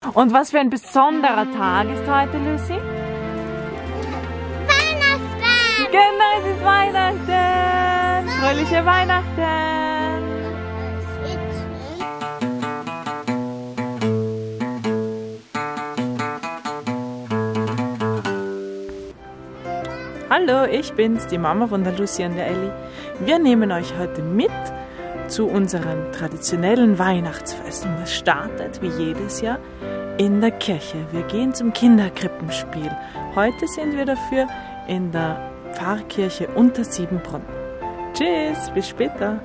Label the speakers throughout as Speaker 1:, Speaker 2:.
Speaker 1: Und was für ein besonderer Tag ist heute, Lucy?
Speaker 2: Weihnachten!
Speaker 1: Genau, es ist Weihnachten! Fröhliche Weihnachten! Hallo, ich bin's, die Mama von der Lucy und der Elli. Wir nehmen euch heute mit zu unserem traditionellen Weihnachtsfest. Und das startet wie jedes Jahr in der Kirche. Wir gehen zum Kinderkrippenspiel. Heute sind wir dafür in der Pfarrkirche Untersiebenbrunn. Tschüss, bis später.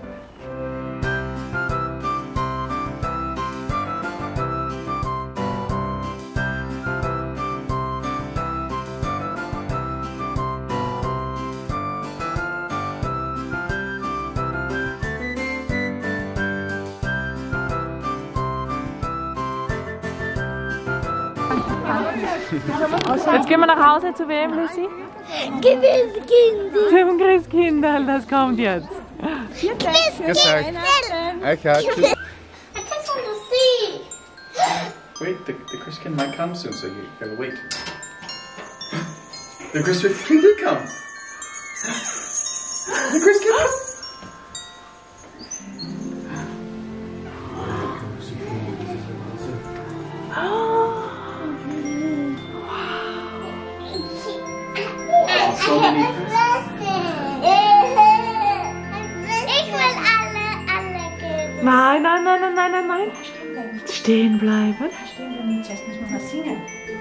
Speaker 1: Jetzt gehen wir nach Hause zu wem, Lucy?
Speaker 2: Christkind!
Speaker 1: Zum Christkindl, das kommt jetzt.
Speaker 2: Christkind!
Speaker 3: Okay,
Speaker 2: I just want to see!
Speaker 3: wait, the Christkind might come soon, so you gotta wait. The Christkind did come! The Christkind! So many
Speaker 2: Ich will alle geben.
Speaker 1: Nein, nein, nein, nein, nein, nein, nein. Stehen bleiben.
Speaker 4: Stehen bleiben, zuerst müssen wir was singen.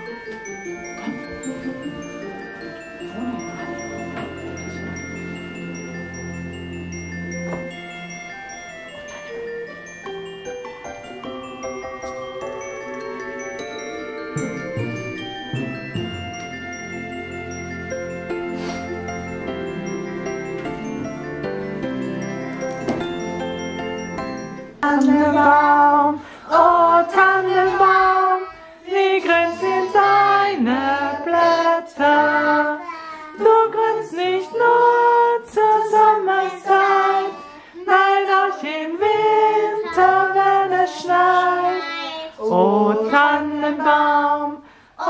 Speaker 1: Tannenbaum, oh Tannenbaum, wie grün sind deine Blätter. Du grünst nicht nur zur Sommerzeit, nein auch im Winter, wenn es schneit. Oh Tannenbaum,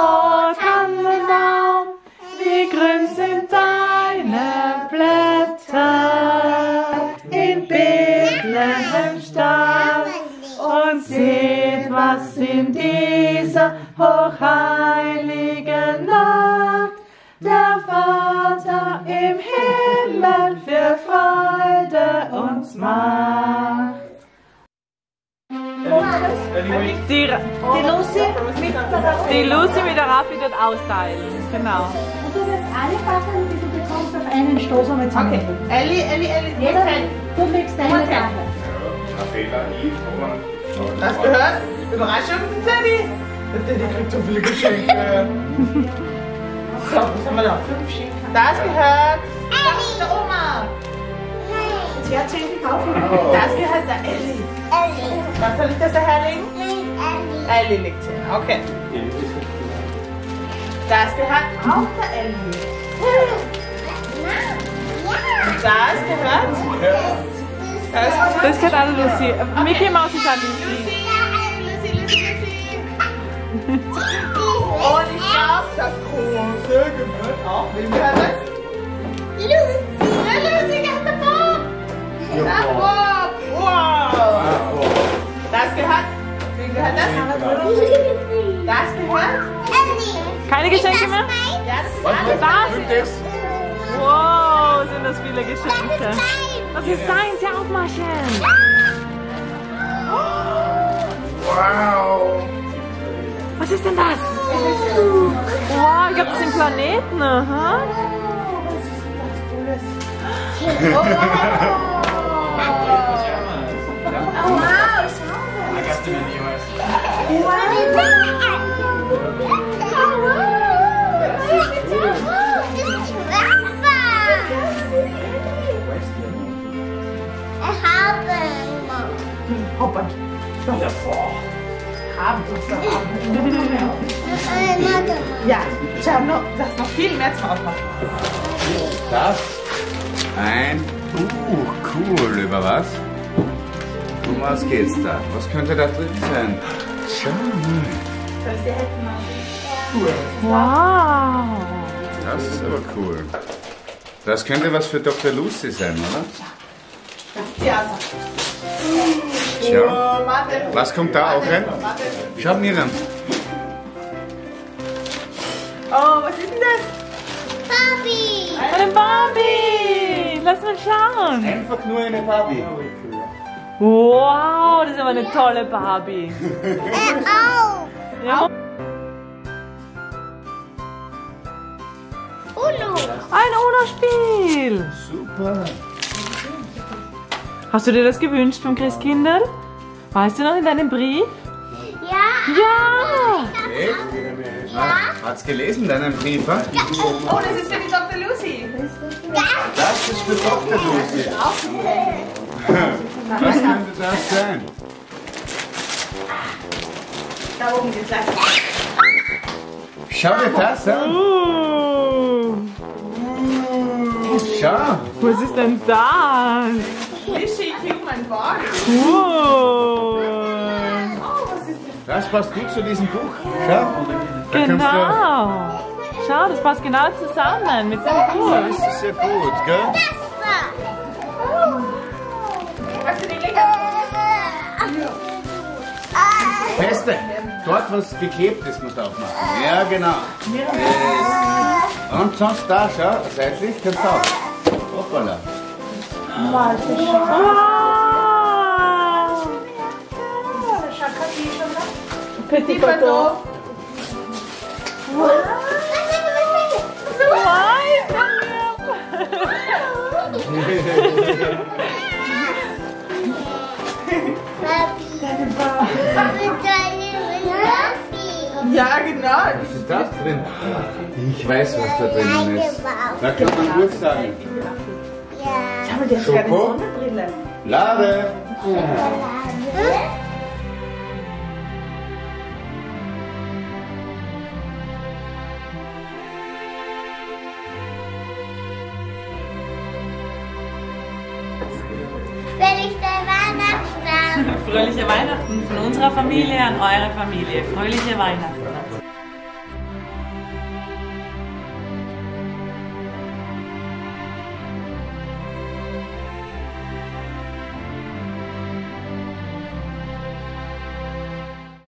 Speaker 1: wie grün sind deine Blätter. In Bethlehem Stadt und seht, was in dieser hochheiligen Nacht der Vater im Himmel für Freude uns macht. Die Lucy mit der Raffi wird austeilen, genau.
Speaker 4: Und du wirst alle Sachen, die du bekommst, auf einen Stoß einmal zusammen.
Speaker 5: Okay, Elli,
Speaker 4: Jeder, du legst deine Sache.
Speaker 5: Hast du gehört? Überraschung, Teddy! Der Teddy kriegt so viele Geschenke. So, was haben wir da? 5 Schenken. Das gehört der Oma.
Speaker 4: Jetzt wer 10 gekauft?
Speaker 5: Das gehört der Elli. Was soll ich das daherlegen? Elli legt 10, okay. Das gehört auch der Elli. Und das gehört?
Speaker 1: Das gehört an Lucy. Mickey Mouse ist an Lucy.
Speaker 5: Lucy. Und ich glaube, das große gehört auch. Wem gehört das? Lucy gehört der Bob. Der Bob. Wow. Das gehört. Wem gehört das? Das gehört?
Speaker 1: Keine Geschenke mehr?
Speaker 5: Ja, das ist alles.
Speaker 1: Das ist. Wow, sind das viele Geschenke. Das ist deins, ja aufmachen.
Speaker 3: Wow!
Speaker 1: Was ist denn das? Wow, ich glaube, das sind Planeten. Aha.
Speaker 5: Hoppert. Haben. Ja, ich habe noch, das ist noch viel mehr zum Aufmachen.
Speaker 3: Das? Ein Buch. Cool. Über was? Um was geht's da? Was könnte da drin sein? Schau mal.
Speaker 1: Wow.
Speaker 6: Das ist aber cool. Das könnte was für Dr. Lucy sein, oder?
Speaker 5: Ja.
Speaker 6: Tja.
Speaker 5: Oh, Martin.
Speaker 6: Was kommt da auch rein? Schau Miriam.
Speaker 5: Oh, was ist denn das?
Speaker 2: Barbie.
Speaker 1: Eine Barbie. Lass mal schauen.
Speaker 6: Einfach nur eine Barbie.
Speaker 1: Wow, das ist aber eine tolle Barbie.
Speaker 2: Auch.
Speaker 1: Ja.
Speaker 2: Uno.
Speaker 1: Ein UNO-Spiel.
Speaker 6: Super.
Speaker 1: Hast du dir das gewünscht vom Christkindl? Weißt du noch in deinem Brief?
Speaker 2: Ja.
Speaker 1: Ja.
Speaker 6: Okay. Hat's gelesen, deinen Brief?
Speaker 5: Oh, das ist für die Dr. Lucy.
Speaker 6: Das ist für Dr. Lucy. Was könnte das sein?
Speaker 5: Da oben geht's gleich.
Speaker 6: Schau dir das an. Schau.
Speaker 1: Was ist denn das?
Speaker 5: Fishy, krieg mein Ball.
Speaker 1: Cool.
Speaker 5: Oh, was ist das?
Speaker 6: Das passt gut zu diesem Buch. Schau. Da kannst
Speaker 1: Genau. Schau, das passt genau zusammen mit dem Buch.
Speaker 6: Das ist sehr gut, gell?
Speaker 5: Hast du die Lego?
Speaker 6: Feste. Dort, was geklebt ist, musst du aufmachen. Ja, genau. Yes. Und sonst da, schau, seitlich kannst du auch. Hoppala.
Speaker 1: Wow. Petit Bateau.
Speaker 5: Ja, genau.
Speaker 6: Was ist das drin? Ich weiß, was da drin ist. Da kann man gut sagen.
Speaker 5: Schau mal, der hat keine
Speaker 6: Schoko.
Speaker 5: Sonnenbrille.
Speaker 6: Lade.
Speaker 2: Feliz Weihnachten.
Speaker 1: Fröhliche Weihnachten von unserer Familie an eure Familie. Fröhliche Weihnachten.